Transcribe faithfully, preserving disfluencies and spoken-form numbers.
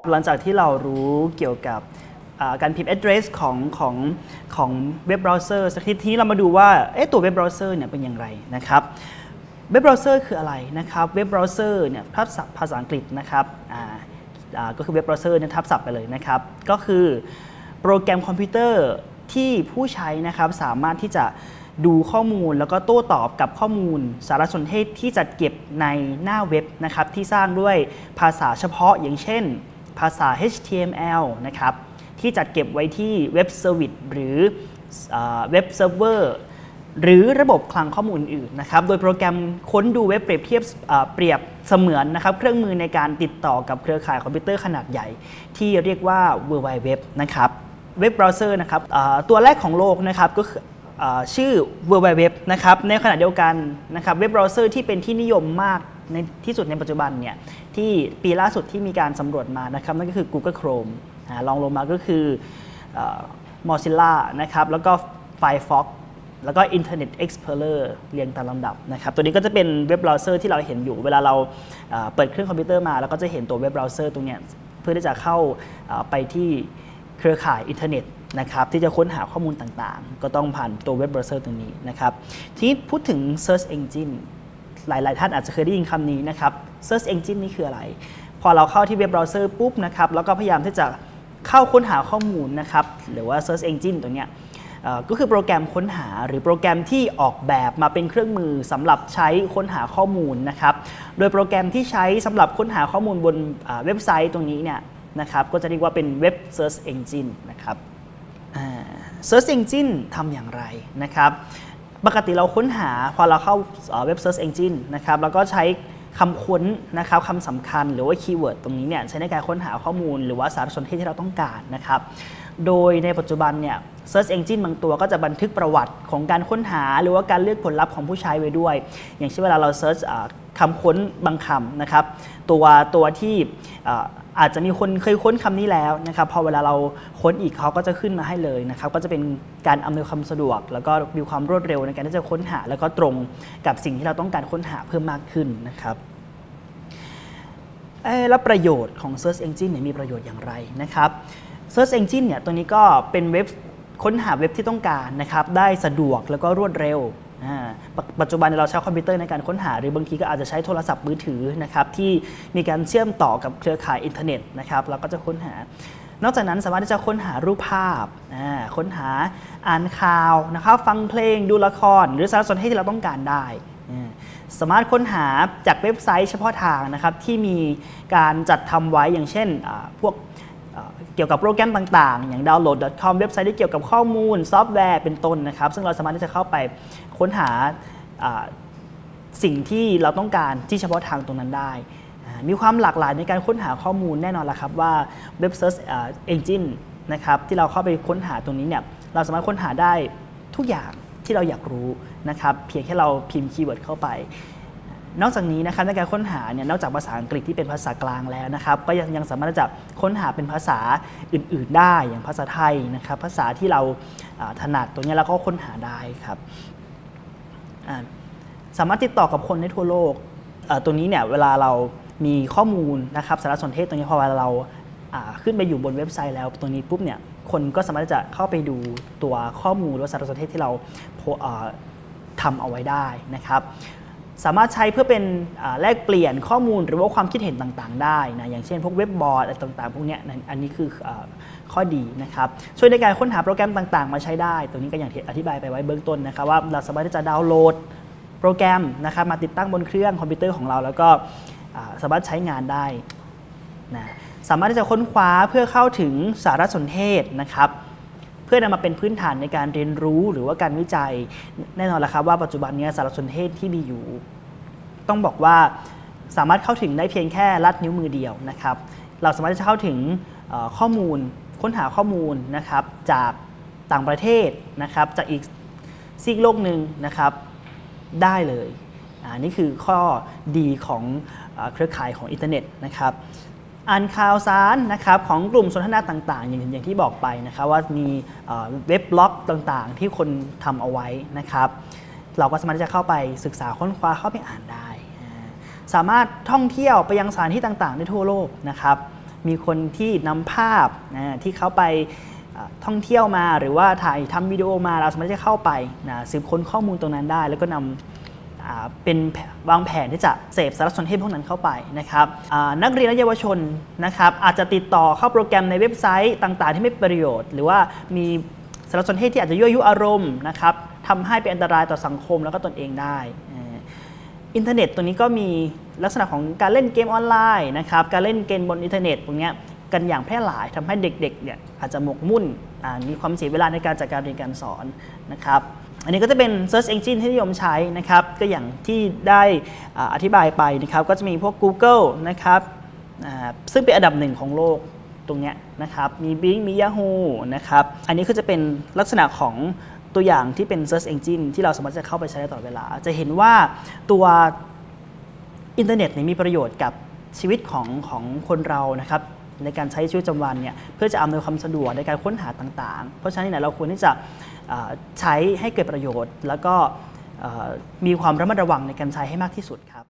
หลังจากที่เรารู้เกี่ยวกับการพิมพ์ address ของของของเว็บเบราว์เซอร์สักทีทีนี้เรามาดูว่าตัวเว็บเบราว์เซอร์เนี่ยเป็นอย่างไรนะครับเว็บเบราว์เซอร์คืออะไรนะครับเว็บเบราว์เซอร์เนี่ยทับศัพท์ภาษาอังกฤษนะครับก็คือเว็บเบราว์เซอร์เนี่ยทับศัพท์ไปเลยนะครับก็คือโปรแกรมคอมพิวเตอร์ที่ผู้ใช้นะครับสามารถที่จะดูข้อมูลแล้วก็โต้ตอบกับข้อมูลสารสนเทศที่จัดเก็บในหน้าเว็บนะครับที่สร้างด้วยภาษาเฉพาะอย่างเช่นภาษา เอช ที เอ็ม แอล นะครับที่จัดเก็บไว้ที่เว็บเซอร์วิสหรือเว็บเซิร์ฟเวอร์หรือระบบคลังข้อมูลอื่นนะครับโดยโปรแกรมค้นดูเว็บเปรียบเทียบเปรียบเสมือนนะครับเครื่องมือในการติดต่อกับเครือข่ายคอมพิวเตอร์ขนาดใหญ่ที่เรียกว่า World Wide Web นะครับเว็บเบราว์เซอร์นะครับตัวแรกของโลกนะครับก็คือชื่อ World Wide Web นะครับในขณะเดียวกันนะครับเว็บเบราว์เซอร์ที่เป็นที่นิยมมากในที่สุดในปัจจุบันเนี่ยที่ปีล่าสุดที่มีการสำรวจมานะครับนั่นก็คือ Google Chrome ลองลงมาก็คือ Mozilla นะครับแล้วก็ Firefox แล้วก็ Internet Explorer เรียงตามลำดับนะครับตัวนี้ก็จะเป็นเว็บเบราว์เซอร์ที่เราเห็นอยู่เวลาเราเปิดเครื่องคอมพิวเตอร์มาแล้วก็จะเห็นตัวเว็บเบราว์เซอร์ตรงนี้เพื่อที่จะเข้าไปที่เครือข่ายอินเทอร์เน็ตนะครับที่จะค้นหาข้อมูลต่างๆก็ต้องผ่านตัวเว็บเบราว์เซอร์ตรงนี้นะครับทีนี้พูดถึง Search Engine หลายๆท่านอาจจะเคยได้ยินคำนี้นะครับ Search Engine นี่คืออะไรพอเราเข้าที่เว็บเบราว์เซอร์ปุ๊บนะครับแล้วก็พยายามที่จะเข้าค้นหาข้อมูลนะครับหรือว่า Search Engine ตัวเนี้ยก็คือโปรแกรมค้นหาหรือโปรแกรมที่ออกแบบมาเป็นเครื่องมือสำหรับใช้ค้นหาข้อมูลนะครับโดยโปรแกรมที่ใช้สำหรับค้นหาข้อมูลบนเว็บไซต์ตรงนี้เนี่ยนะครับก็จะเรียกว่าเป็น Web Search Engine นะครับSearch Engine ทำอย่างไรนะครับปกติเราค้นหาพอเราเข้าเว็บ Search Engine นะครับแล้วก็ใช้คำค้นนะครับคำสำคัญหรือว่าคีย์เวิร์ดตรงนี้เนี่ยใช้ในการค้นหาข้อมูลหรือว่าสารสนเทศที่เราต้องการนะครับโดยในปัจจุบันเนี่ย Search Engine บางตัวก็จะบันทึกประวัติของการค้นหาหรือว่าการเลือกผลลัพธ์ของผู้ใช้ไว้ด้วยอย่างเช่นเวลาเรา Search คำค้นบางคำนะครับตัวตัวที่อาจจะมีคนเคยค้นคำนี้แล้วนะครับพอเวลาเราค้นอีกเขาก็จะขึ้นมาให้เลยนะครับก็จะเป็นการอำนวยความสะดวกแล้วก็มีความรวดเร็วในการที่จะค้นหาแล้วก็ตรงกับสิ่งที่เราต้องการค้นหาเพิ่มมากขึ้นนะครับแล้วประโยชน์ของ Search Engine เนี่ยมีประโยชน์อย่างไรนะครับ Search Engine เนี่ยตัวนี้ก็เป็นเว็บค้นหาเว็บที่ต้องการนะครับได้สะดวกแล้วก็รวดเร็วปัจจุบันเราใช้คอมพิวเตอร์ในการค้นหาหรือบางทีก็อาจจะใช้โทรศัพท์มือถือนะครับที่มีการเชื่อมต่อกับเครือข่ายอินเทอร์เน็ตนะครับเราก็จะค้นหานอกจากนั้นสามารถที่จะค้นหารูปภาพค้นหาอ่านข่าวนะครับฟังเพลงดูละครหรือสารสนเทศที่เราต้องการได้สามารถค้นหาจากเว็บไซต์เฉพาะทางนะครับที่มีการจัดทำไว้อย่างเช่นพวกเกี่ยวกับโปรแกรมต่างๆอย่าง ดาวน์โหลด ดอท คอม เว็บไซต์ที่เกี่ยวกับข้อมูลซอฟต์แวร์เป็นต้นนะครับซึ่งเราสามารถที่จะเข้าไปค้นหาสิ่งที่เราต้องการที่เฉพาะทางตรงนั้นได้มีความหลากหลายในการค้นหาข้อมูลแน่นอนละครับว่า Web Search Engine นะครับที่เราเข้าไปค้นหาตรงนี้เนี่ยเราสามารถค้นหาได้ทุกอย่างที่เราอยากรู้นะครับเพียงแค่เราพิมพ์คีย์เวิร์ดเข้าไปนอกจากนี้นะครับในการค้นหาเนี่ยนอกจากภาษาอังกฤษที่เป็นภาษากลางแล้วนะครับก็ยังยังสามารถจะค้นหาเป็นภาษาอื่นๆได้อย่างภาษาไทยนะครับภาษาที่เราถนัดตรงนี้เราก็ค้นหาได้ครับสามารถติดต่อกับคนได้ทั่วโลกตรงนี้เนี่ยเวลาเรามีข้อมูลนะครับสารสนเทศตรงนี้พอเวลาเราขึ้นไปอยู่บนเว็บไซต์แล้วตรงนี้ปุ๊บเนี่ยคนก็สามารถจะเข้าไปดูตัวข้อมูลหรือสารสนเทศที่เราทำเอาไว้ได้นะครับสามารถใช้เพื่อเป็นแลกเปลี่ยนข้อมูลหรือว่าความคิดเห็นต่างๆได้นะอย่างเช่นพวกเว็บบอร์ดอะไรต่างๆพวกนี้อันนี้คือข้อดีนะครับช่วยในการค้นหาโปรแกรมต่างๆมาใช้ได้ตรงนี้ก็อย่างที่อธิบายไปไว้เบื้องต้นนะครับว่าเราสามารถที่จะดาวน์โหลดโปรแกรมนะครับมาติดตั้งบนเครื่องคอมพิวเตอร์ของเราแล้วก็สามารถใช้งานได้นะสามารถที่จะค้นคว้าเพื่อเข้าถึงสารสนเทศนะครับเพื่อนำมาเป็นพื้นฐานในการเรียนรู้หรือว่าการวิจัยแน่นอนแล้วครับว่าปัจจุบันนี้สารสนเทศที่มีอยู่ต้องบอกว่าสามารถเข้าถึงได้เพียงแค่ลัดนิ้วมือเดียวนะครับเราสามารถจะเข้าถึงข้อมูลค้นหาข้อมูลนะครับจากต่างประเทศนะครับจากอีกซีกโลกหนึ่งนะครับได้เลยนี่คือข้อดีของเครือข่ายของอินเทอร์เน็ตนะครับอ่านข่าวสารนะครับของกลุ่มสนทนาต่างๆอย่างอย่างที่บอกไปนะครับว่ามีเว็บบล็อกต่างๆที่คนทำเอาไว้นะครับเราก็สามารถจะเข้าไปศึกษาค้นคว้าเข้าไปอ่านได้สามารถท่องเที่ยวไปยังสถานที่ต่างๆได้ทั่วโลกนะครับมีคนที่นำภาพนะที่เขาไปท่องเที่ยวมาหรือว่าถ่ายทำวิดีโอมาเราสามารถจะเข้าไปนะสืบค้นข้อมูลตรงนั้นได้แล้วก็นำเป็นวางแผนที่จะเสพสารสนเทศพวกนั้นเข้าไปนะครับนักเรียนและเยาวชนนะครับอาจจะติดต่อเข้าโปรแกรมในเว็บไซต์ต่างๆที่ไม่เป็นประโยชน์หรือว่ามีสารสนเทศที่อาจจะยั่วยุอารมณ์นะครับทำให้เป็นอันตรายต่อสังคมแล้วก็ตนเองได้อินเทอร์เน็ตตัวนี้ก็มีลักษณะของการเล่นเกมออนไลน์นะครับการเล่นเกมบนอินเทอร์เน็ตพวกนี้กันอย่างแพร่หลายทำให้เด็กๆเนี่ยอาจจะหมกมุ่นมีความเสียเวลาในการจัดการเรียนการสอนนะครับอันนี้ก็จะเป็น Search Engine ที่นิยมใช้นะครับก็อย่างที่ได้อธิบายไปนะครับก็จะมีพวก Google นะครับซึ่งเป็นอันดับหนึ่งของโลกตรงนี้นะครับมี Bing มี Yahoo นะครับอันนี้ก็จะเป็นลักษณะของตัวอย่างที่เป็น Search Engine ที่เราสามารถจะเข้าไปใช้ได้ตลอดเวลาจะเห็นว่าตัวอินเทอร์เน็ตมีประโยชน์กับชีวิตของของคนเรานะครับในการใช้ชีวิตประจำวันเนี่ยเพื่อจะอำนวยความสะดวกในการค้นหาต่างๆเพราะฉะนั้นเนี่ยเราควรที่จะใช้ให้เกิดประโยชน์แล้วก็มีความระมัดระวังในการใช้ให้มากที่สุดครับ